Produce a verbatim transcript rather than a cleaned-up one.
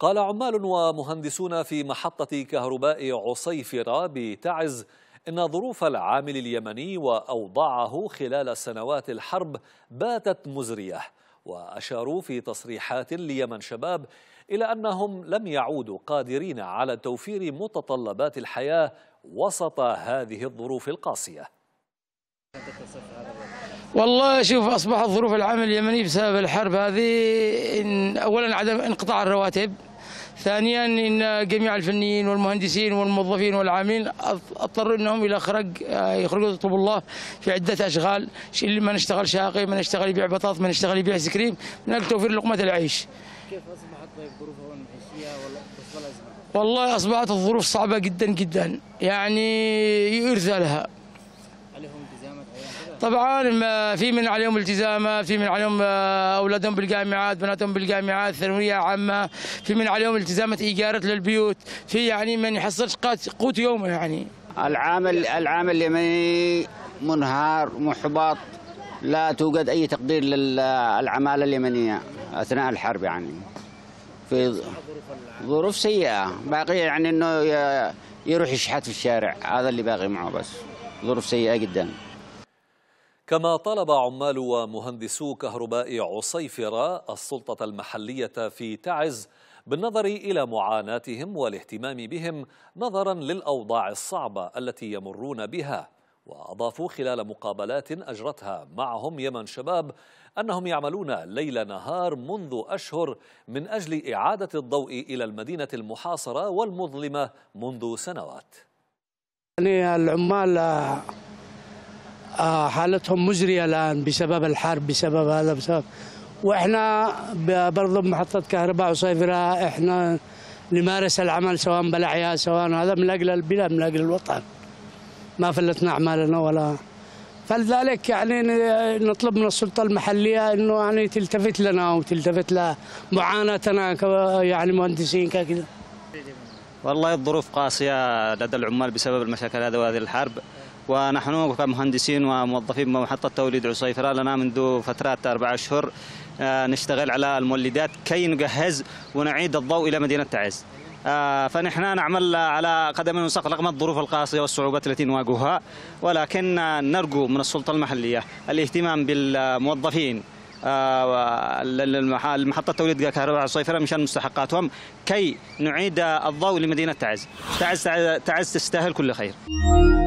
قال عمال ومهندسون في محطة كهرباء عصيفرة بتعز إن ظروف العامل اليمني وأوضاعه خلال سنوات الحرب باتت مزرية، وأشاروا في تصريحات ليمن شباب إلى أنهم لم يعودوا قادرين على توفير متطلبات الحياة وسط هذه الظروف القاسية. والله شوف، أصبحت ظروف العمل اليمني بسبب الحرب هذه إن أولا عدم انقطاع الرواتب، ثانيا ان جميع الفنيين والمهندسين والموظفين والعاملين اضطروا انهم الى خرج يخرجوا يطلبوا الله في عده اشغال، اللي ما نشتغل شاقي، ما نشتغل يبيع بطاطا، ما نشتغل يبيع ايس كريم من اجل توفير لقمه العيش. كيف اصبحت طيب ظروفها المعيشيه ولا الازمه؟ والله اصبحت الظروف صعبه جدا جدا، يعني يرثى لها. طبعا في من عليهم التزامات، في من عليهم اولادهم بالجامعات، بناتهم بالجامعات، ثانويه عامه، في من عليهم التزامات ايجارات للبيوت، في يعني من يحصلش قوت يومه. يعني العامل العامل اليمني منهار محبط، لا توجد اي تقدير للعماله اليمنيه اثناء الحرب، يعني في ظروف سيئه، باقي يعني انه يروح يشحت في الشارع، هذا اللي باقي معه، بس ظروف سيئه جدا. كما طلب عمال ومهندسو كهرباء عصيفرة السلطة المحلية في تعز بالنظر إلى معاناتهم والاهتمام بهم نظرا للأوضاع الصعبة التي يمرون بها، وأضافوا خلال مقابلات أجرتها معهم يمن شباب أنهم يعملون ليل نهار منذ أشهر من أجل إعادة الضوء إلى المدينة المحاصرة والمظلمة منذ سنوات. يعني العمال حالتهم مزرية الآن بسبب الحرب، بسبب هذا بسبب وإحنا برضو بمحطة كهرباء عصيفرة إحنا نمارس العمل سواء بالأعياد سواء هذا من أجل البلاد، من أجل الوطن، ما فلتنا أعمالنا ولا. فلذلك يعني نطلب من السلطة المحلية إنه يعني تلتفت لنا وتلتفت لمعاناتنا يعني مهندسين كذا. والله الظروف قاسية لدى العمال بسبب المشاكل هذه وهذه الحرب، ونحن كمهندسين وموظفين بمحطة توليد عصيفرة لنا منذ فترات أربع أشهر نشتغل على المولدات كي نجهز ونعيد الضوء إلى مدينة تعز. فنحن نعمل على قدم وساق رغم الظروف القاسية والصعوبات التي نواجهها، ولكن نرجو من السلطة المحلية الاهتمام بالموظفين المحطة توليد كهرباء عصيفرة مشان مستحقاتهم كي نعيد الضوء لمدينة تعز. تعز تعز تستاهل كل خير.